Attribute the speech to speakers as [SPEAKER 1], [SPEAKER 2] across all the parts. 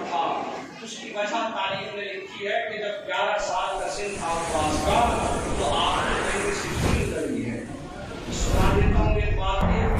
[SPEAKER 1] تھا. اس کی وجہ تاریخ میں لکھی ہے کہ جب 11 سال کا سن تھا عباس کا تو آپ نے کہیں سفین کری ہے. سنا دیتا ہوں ایک بات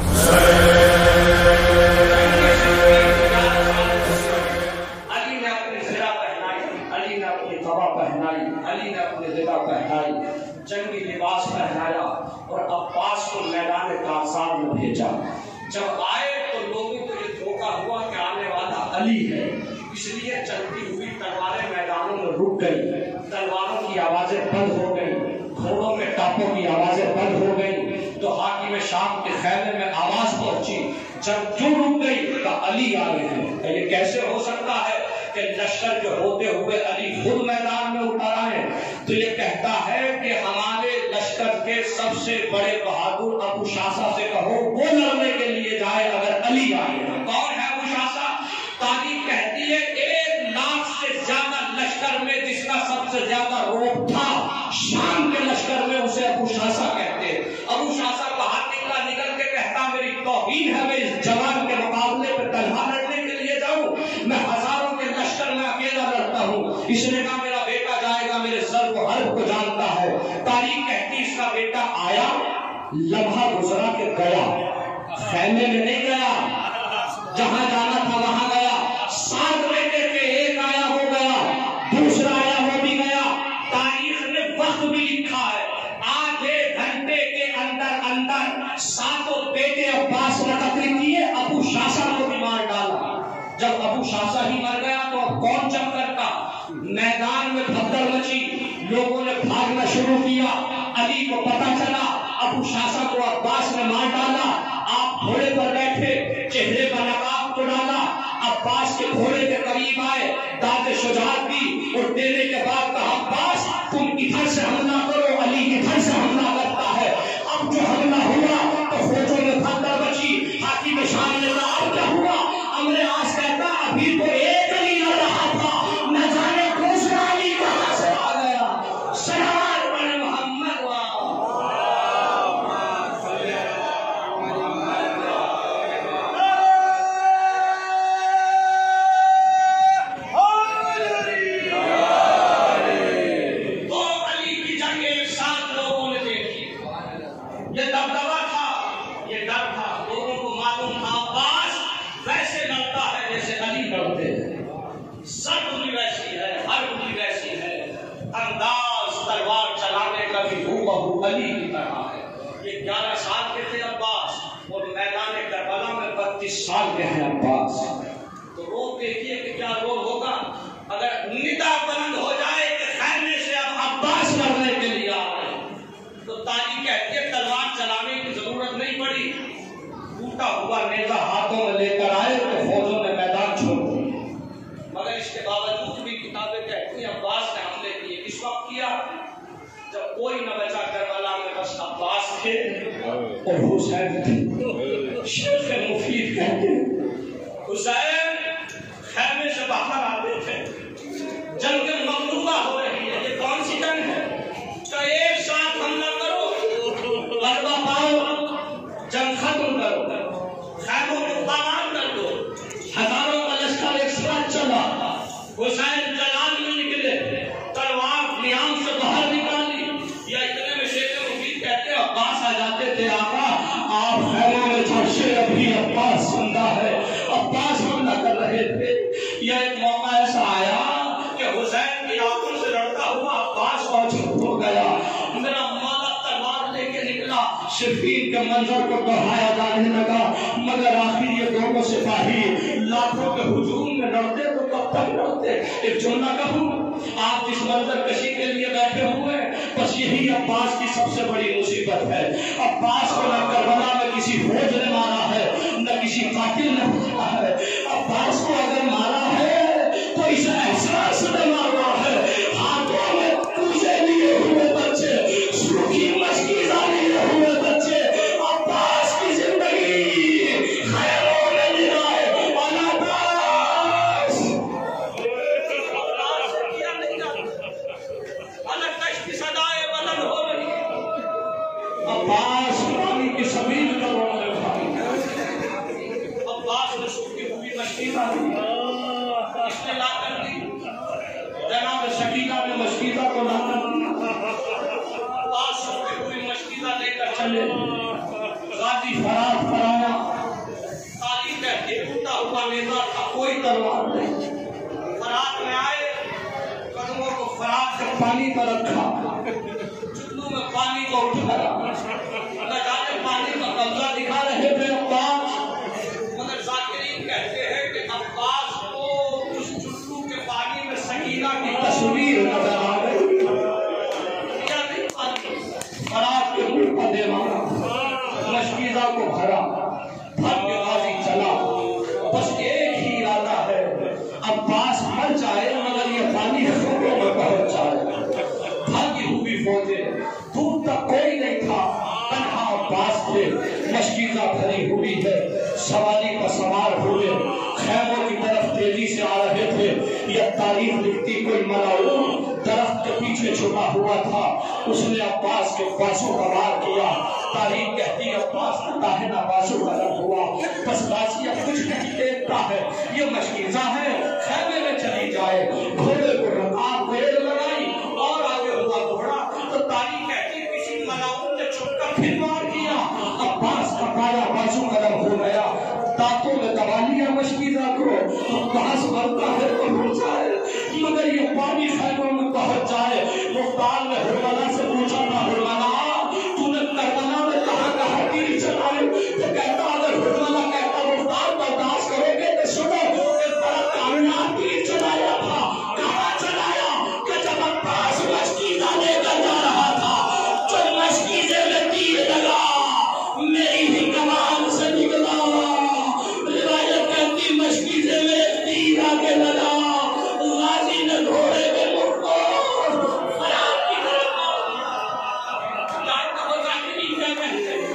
[SPEAKER 1] علی نے اپنی زرہ پہنائی, علی نے اپنی قبا پہنائی, علی نے اپنی زرہ پہنائی, جنگی لباس پہنایا اور عباس کو میدان کارزار میں بھیجا. جب آئے تو لوگوں کو یہ دھوکہ ہوا کہ آنے والا علی ہے, اس لیے چلتی ہوئی تلواریں میدانوں میں رک گئی, تلواروں کی آوازیں بند ہو گئی, گھوڑوں میں ٹاپوں کی آوازیں بند ہو گئی. تو حاکم شام کے خیمے میں آواز پہنچی, جب کیوں رک گئی تو علی آ رہے ہیں. یہ کیسے ہو سکتا ہے کہ لشکر کے ہوتے ہوئے علی خود میدان میں اتر آئے؟ تو یہ کہتا ہے کہ ہمارے لشکر کے سب سے بڑے بہادر ابو شاسا سے کہو وہ لڑنے کے لیے جائے اگر علی آئے. کون ہے ابو شاسا؟ تاریخ کہتی ہے 1 لاکھ سے زیادہ لشکر میں جس کا سب سے زیادہ روپ تھا شام کے لشکر میں اسے ابو شاسا کہتے. ابو شاسا باہر نکل کے کہتا میری توہین ہے, میں اس جوان کے مقابلے پہ تنہا لڑنے کے لیے جاؤں, میں ہزاروں کے لشکر میں اکیلا لڑتا ہوں. اس نے کہا میرا بیٹا جائے گا, میرے ضرب و حرب کو جانتا ہے. تاریخ کہتی اس کا بیٹا آیا, لمحہ گزرا کے گیا, خیمے میں نہیں گیا, جہاں جانا تھا وہاں گیا. 7 بیٹے تھے, ایک آیا وہ گیا, دوسرا آیا وہ بھی گیا. تاریخ نے وقت بھی لکھا ہے, آدھے گھنٹے کے اندر اندر 7 بیٹے عباس نے قتل کیے, ابو شاسا کو بھی مار ڈالا. جب ابو شاسا ہی مر گیا تو اب کون جنگ کرتا؟ میدان میں بھگدڑ مچی, لوگوں نے بھاگنا شروع کیا. علی کو پتا چلا ابو شاسا کو عباس نے مار ڈالا. آپ گھوڑے پر بیٹھے, چہرے پر نقاب تو ڈالا, عباس کے گھوڑے کے قریب آئے, داد شجاعت دی اور دینے کے بعد کہا عباس تم ادھر سے حملہ کرو, علی ادھر سے حملہ کرتا ہے. اب جو حملہ ہوا تو فوجوں میں بھگدڑ مچی. حاکم شام نے کہا اب کیا ہوا؟ امر آس کہتا ابھی تو ایک علی لڑ رہا تھا, نہ جانے دوسرا علی کہاں سے آ گیا. سلام علی محمد علی کی طرح ہے. یہ 11 سال کے تھے عباس اور میدان کربلا میں 32 سال کے ہیں عباس. تو روب دیکھیے کہ کیا روب ہوگا اگر ندا بلند ہو جائے کہ خیمے سے اب عباس لڑنے کے لیے آ رہے ہیں. تو تاریخ کہتی ہے تلوار چلانے کی ضرورت نہیں پڑی, ٹوٹا ہوا نیزہ ہاتھوں میں لے کر آئے تو فوجوں نے میدان چھوڑ دیا. مگر اس کے باوجود بھی کتابیں کہتی ہیں عباس نے حملے کیے. کس وقت کیا؟ جب کوئی نہ بچا کربلا میں بس عباس تھے اور حسین تھے. شیخ مفید کہتے حسین خیمے سے باہر آتے تھے, جنگ مغلوبہ ہو رہی ہے, یہ کون سی جنگ ہے؟ کہ ایک ساتھ حملہ کرو, غلبہ پاؤ, جنگ ختم کرو, خیموں کو تباہ کر دو. ہزاروں کا لشکر ایک ساتھ چلا. حسین جلال میں نکلے, تلوار نیام سے باہر نکالی. یا اتنے میں شیخ مفید کہتے ہیں عباس آ جاتے تھے, آقا آپ خیموں میں چھوڑے, ابھی عباس زندہ ہے. عباس حملہ کر رہے تھے. یا ایک موقع ایسا آیا کہ حسین کی آنکھوں سے لڑتا ہوا عباس اوچھل ہو گیا. میرا مولا تلوار لے کے نکلا, شفین کے منظر کو دہرایا جانے لگا. مگر آخر یہ دونوں سپاہی لاکھوں کے ہجوم میں لڑتے تو کب تک لڑتے؟ ایک جملہ کہوں, آپ جس منظر کشی کے لیے بیٹھے ہوئے بس یہی عباس کی سب سے بڑی مصیبت ہے. عباس کو نہ کربلا میں کسی فوج نے مارا ہے, نہ کسی قاتل نے مارا ہے. عباس کو اگر مارا ہے تو اس احساس نے مارا ہے. ہاتھوں میں کوزے لیے ہوئے بچے, سوکھی مشکیزہ لیے ہوئے بچے. عباس کی زندگی خیروں میں نگاہ عباس الگ کشتی صدائے بلند ہو رہی. عباس پانی کی سبیل کا رونے بھائی. عباس نے مشکیزہ کو لانا عباس ہوتے ہوئے مشکیزہ لے کر چلے غازی فرات فرایا تعلیم کہتے ٹوٹا ہوا نیزہ تھا کوئی تلوار نہیں فرات میں آئے قدموں کو فرات سے پانی پر رکھا چلو میں پانی کو اٹھایا نہ جانے پانی کا قبضہ دکھا رہے تھے عباس مگر ذاکرین کہتے ہیں کہ عباس کو اس چلو کے پانی میں سکینہ کی تصویر نظر آ گئی فرات کے منہ پر دے مارا مشکیزہ کو بھرا بھر کے غازی چلا بس ایک ہی ارادہ ہے عباس مر جائے مگر یہ پانی خبروں میں پہنچ جائے بھاگی ہوئی فوجیں دور تک کوئی نہیں تھا تنہا عباس تھے مشکیزہ بھری ہوئی ہے سواری پر سوار ہوئے خیموں کی طرف تیزی سے آ رہے تھے یہ تاریخ لکھتی کوئی ملعون درخت کے پیچھے چھپا ہوا تھا اس نے عباس کے بازو کا وار کیا تاریخ کہتی عباس کا داہنا بازو کا رب ہوا بس غازی اب کچھ نہیں دیکھتا ہے یہ مشکیزہ ہے خیمے میں چلی جائے گھوڑے کو رکاب دیر لگائی اور آگے ہوا گھوڑا تو تاریخ کہتی کسی ملعون نے چھپ کر پھر وار کیا عباس کا پایا بازو کا رب ہو گیا دانتوں میں دبا لیا مشکیزہ کو عباس مرتا ہے تو ہو جائے مگر یہ پانی خیموں میں پہنچ جائے مختار نے ہرملا سے پوچھا تھا ہرملا تو نے کربلا میں کہاں کہاں تیر چلائے تو کہتا اگر ہرملا کہتا مختار برداشت کرو گے تو سنو ایک بڑا کامیاب تیر چلایا تھا کہاں چلایا کہ جب عباس مشکیزہ لے کر جا رہا تھا جو مشکیزے میں تیر لگا میری ہی کمان سے نکلا روایت کہتی مشکیزے میں تیر آگے لگا غازی نے گھوڑے کے منہ کو فرات کی طرف جانتا ہو ذاکرین کیا کہتے ہیں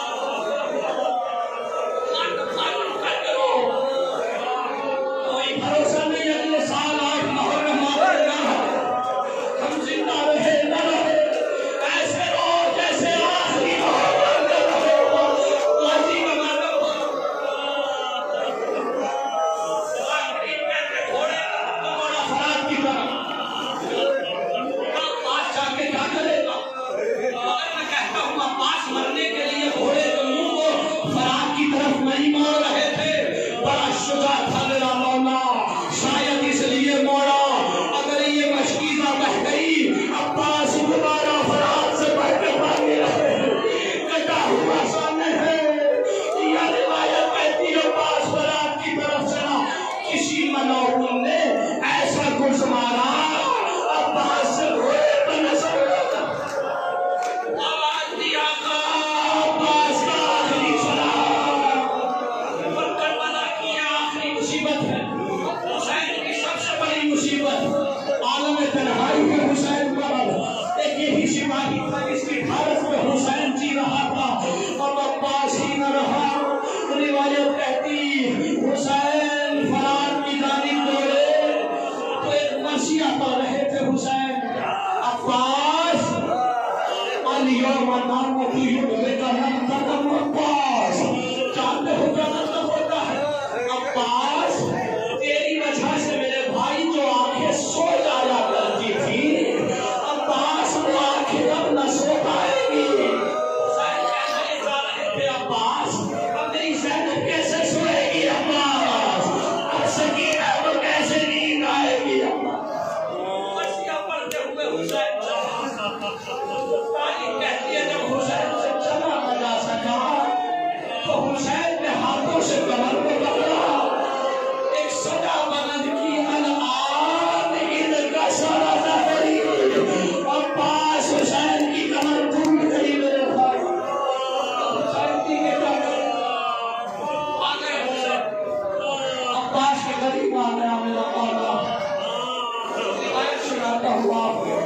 [SPEAKER 1] کوئی بھروسہ نہیں اگلے سال 8 محرم آئے گا ہم زندہ رہے نہ رہے ایسے رو جیسے آخری محرم رہے غازی کا مطلب ذاکرین کہتے گھوڑے کا فرات کی طرف عباس جا کے کیا کرے گا مگر میں کہتا ہوں عباس مرنے کے لیے گھوڑے کے منہ کو فرات کی طرف نہیں موڑ رہے تھے بڑا شجاع تھا میرا مولا شاید اس لیے موڑا اگر یہ مشکیزہ بہ گئی عباس دوبارہ فرات سے بہ کے بھاگے رہے کٹا ہوا سامنے ہے یہ روایت کہتی ہے عباس فرات کی طرف چلا کسی ملعون نے ایسا گرز مارا عباس سے گھوڑے پر نظر آواز دیا تھا عباس کا آخری سلام اور کربلا کی آخری مصیبت ہے حسین کی سب سے بڑی مصیبت عالم تنہائی ہے حسین پر ایک یہی سپاہی تھا جس کی حالت میں حسین جی رہا تھا اب عباس ہی نہ رہا روایت کہتی حسین فرات کی جانب دوڑے تو ایک مرثیہ پڑھ رہے تھے حسین عباس اليوم نعمت بیٹا نام قدم عباس جانتے ہو کیا مطلب ہوتا ہے عباس تیری وجہ سے میرے بھائی جو آنکھیں سو جایا کرتی تھی عباس وہ آنکھیں اب نہ سو پائے گی حسین کیسے جا رہے تھے عباس اب میری زینب کیسے سوئے گی عباس اب سکینہ کو کیسے نیند آئے گی مرثیہ پڑھتے ہوئے حسین تاریخ کہتی ہے جب حسین سے چلا نہ جا سکا تو حسین نے ہاتھوں سے کمر کو پکڑا ایک صدا بلند کی الآن ان کا سارا ظاہری عباس حسین کی کمر ٹوٹ گئی میرے بھائی حسین کی بیٹا آ گئے حسین عباس کے قریب آ گیا میرا مولا روایت سناتا ہوا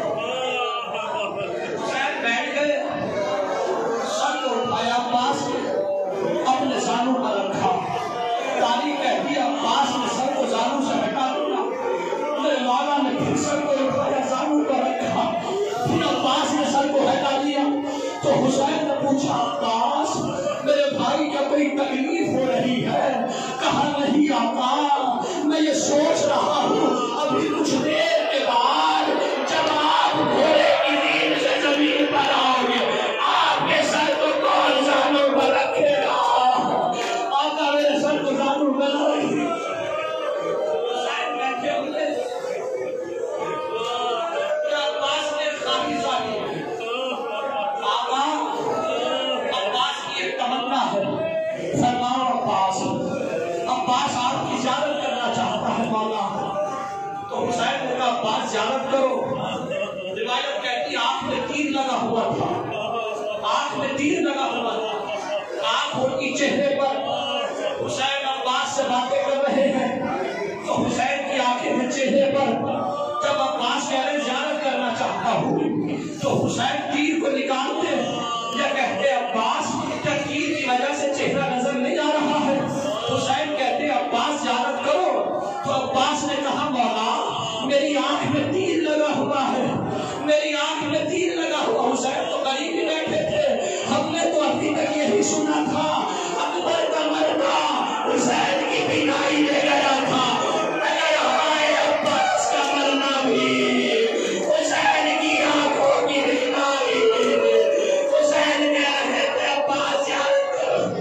[SPEAKER 1] عباس اپنے زانوں پر رکھا تاریخ کہتی ہے عباس نے سر کو زانوں سے ہٹا دیا میرے مولا نے پھر سر کو اٹھایا زانوں پر رکھا پھر عباس نے سر کو ہٹا دیا تو حسین نے پوچھا عباس میرے بھائی کا کوئی تکلیف ہو رہی ہے کہا نہیں آقا میں یہ سوچ رہا ہوں ابھی کچھ دیر کے بعد جب مولا. تو حسین نے کہا عباس زیارت کرو. روایت کہتی آنکھ میں تیر لگا ہوا تھا, آنکھ میں تیر لگا ہوا تھا, آنکھ ان کی چہرے پر. حسین عباس سے باتیں کر رہے ہیں تو حسین کی آنکھیں میں چہرے پر. جب عباس کہہ رہے زیارت کرنا چاہتا ہوں تو حسین تیر کو نکالتے یا کہتے عباس کیا تیر کی وجہ سے چہرہ نظر نہیں آ رہا ہے؟ حسین کہتے عباس زیارت کرو. تو عباس نے کہا مولا میری آنکھ میں تیر لگا ہوا ہے, میری آنکھ میں تیر لگا ہوا. حسین تو قریب ہی بیٹھے تھے, ہم نے تو ابھی تک یہی سنا تھا اکبر کا مرنا حسین کی بینائی لے گیا تھا, مگر ہمارے عباس کا مرنا بھی حسین کی آنکھوں کی بینائی. حسین کہہ رہے تھے عباس یاد کرو.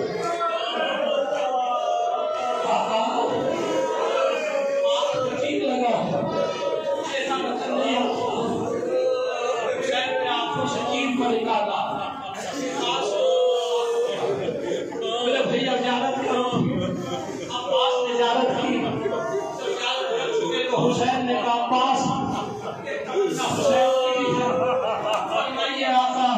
[SPEAKER 1] آنکھ میں تیر لگا ایسا مطلب نہیں ہوتا. حسین نے آنکھوں سے تیر کو نکالا. میرے بھیا زیارت کرو. عباس نے زیارت کی. زیارت کر چکے تو حسین نے کہا عباس حسین کی نہیں آتا.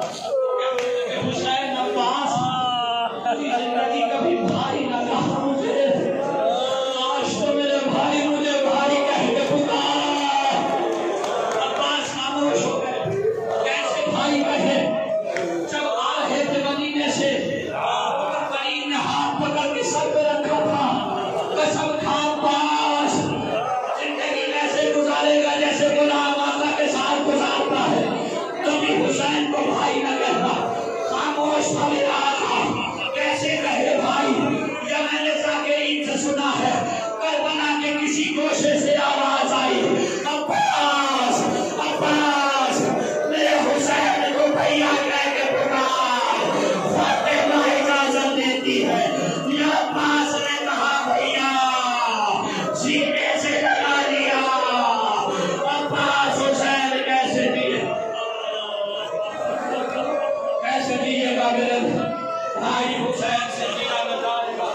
[SPEAKER 1] حسین عباس زندگی کبھی بھائی نہ کہا مجھے, آج تو میرے بھائی مجھے بھائی کہہ کے پکار. عباس خاموش ہو گئے. کیسے بھائی کہے؟ جب آ رہے تھے مدینے سے کریم نے ہاتھ پکڑ کے سر پہ رکھا تھا. قسم کھا عباس زندگی ایسے گزارے گا جیسے غلام آقا کے ساتھ گزارتا ہے, کبھی حسین کو بھائی نہ کہتا. خاموش تھا میرا آقا, کیسے کہے بھائی؟ یا میں نے ذاکرین سے سنا ہے کربلا کے کسی گوشے سے آواز آئی عباس عباس میرے حسین کو بھیا کہہ کے پکار. فاطمہ اجازت دیتی ہے. یا عباس نے کہا بھیا سینے سے لگا لیا. عباس حسین کیسے دیے گا میرے بھائی حسین سے دیا نہ جائے گا.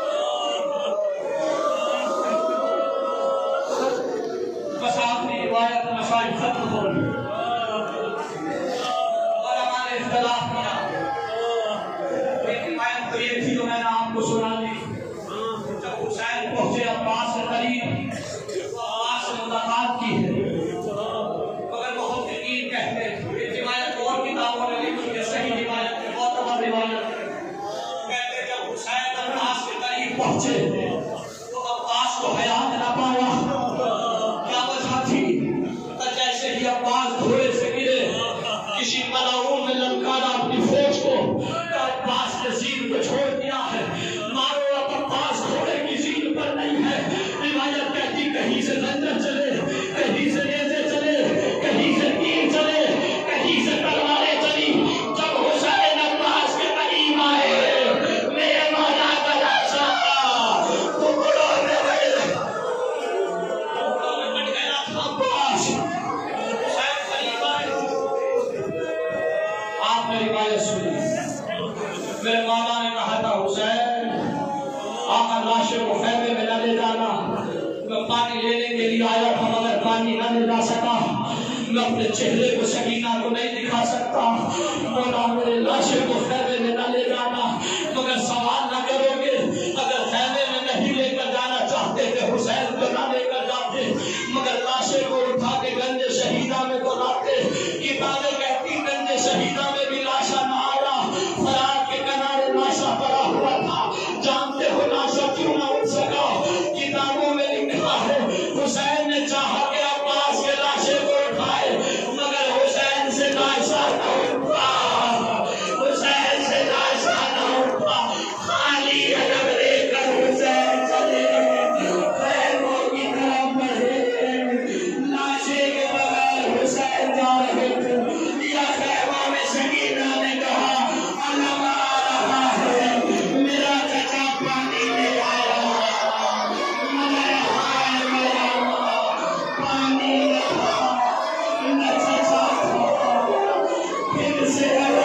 [SPEAKER 1] بس آخری روایت مسائل ختم ہو گئی اور ہمارے اختلاف کیا. ایک روایت تو یہ تھی جو میں نے آپ کو سنا دی. جب حسین پہنچے عباس کے قریب عباس سے ملاقات کی ہے, مگر بہت یقین کہتے ہیں یہ روایت اور کتابوں نے لکھی ہے, صحیح روایت ہے, معتبر روایت ہے. کہتے جب حسین عباس کے قریب پہنچے تو عباس کو حیات نہ پایا. کیا وجہ تھی؟ جیسے ہی عباس گھوڑے سے گرے کسی ملعون نے للکارا اپنی فوج کو, عباس نے زین کو چھوڑ دیا ہے, مارو اب عباس گھوڑے کی زین پر نہیں ہے. روایت کہتی کہیں سے زنجر چلے, کہیں سے نیزے چلے, کہیں سے تیر چلے, کہیں سے تلواریں چلی. جب حسین عباس کے قریب آئے میرے مولا کا لاشا ٹکڑوں میں بٹ گیا تھا. عباس حسین قریب آئے. آپ نے روایت سنی. میرے مولا نے کہا تھا حسین آقا لاشے کو خیمے میں نہ لے جانا. میں پانی لینے کے لیے آیا تھا مگر پانی نہ لے جا سکا. میں اپنے چہرے کو سکینہ کو نہیں دکھا سکتا. مولا میرے لاشے کو خیمے میں نہ لے جانا. مگر سوال نہ کرو گے, اگر خیمے میں نہیں لے کر جانا چاہتے تھے حسین کو نہ لے کر جاتے, مگر لاشے کو اٹھا کے گنج شہیدہ میں تو لاتے. کتابیں کہتی گنج شہیدہ میں بھی لاشا نہ آیا, فرات کے کنارے لاشا پڑا ہوا تھا. جانتے ہو لاشا کیوں نہ اٹھ سکا؟ کتابوں میں لکھا ہے حسین نے چاہا کہ عباس کے لاشے کو اٹھائے, مگر حسین سے لاشا نہ اٹھا. حسین سے لاشا نہ اٹھا. خالی علم لے کر حسین چلے خیموں کی طرف بڑھے. لاشے کے بغیر حسین جا رہے تھے. یا خیموں میں سکینہ نے کہا علم آ رہا ہے, میرا چچا پانی لے آیا, مگر ہائے میرا پانی نہ تھا, نہ چچا تھا. پھر سے